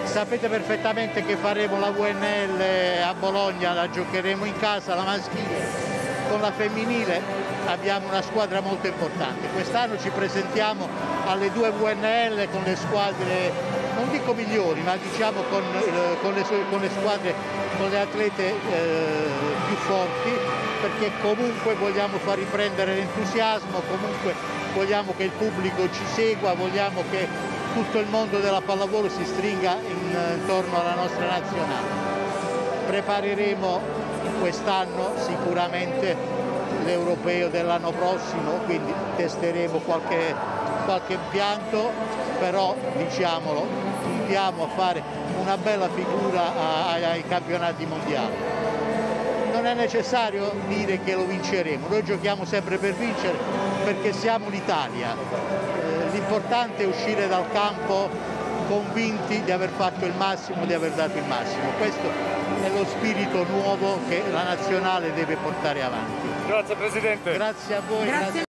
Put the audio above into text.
Sapete perfettamente che faremo la VNL a Bologna, la giocheremo in casa, la maschile. Con la femminile abbiamo una squadra molto importante. Quest'anno ci presentiamo alle due VNL con le squadre, non dico migliori, ma diciamo con le squadre, con le atlete più forti, perché comunque vogliamo far riprendere l'entusiasmo, comunque vogliamo che il pubblico ci segua, vogliamo che tutto il mondo della pallavolo si stringa intorno alla nostra nazionale. Prepareremo quest'anno sicuramente l'europeo dell'anno prossimo, quindi testeremo qualche impianto, però diciamolo, puntiamo a fare una bella figura ai campionati mondiali. Non è necessario dire che lo vinceremo, noi giochiamo sempre per vincere perché siamo l'Italia. L'importante è uscire dal campo convinti di aver fatto il massimo, di aver dato il massimo. Questo è lo spirito nuovo che la nazionale deve portare avanti. Grazie Presidente. Grazie a voi. Grazie.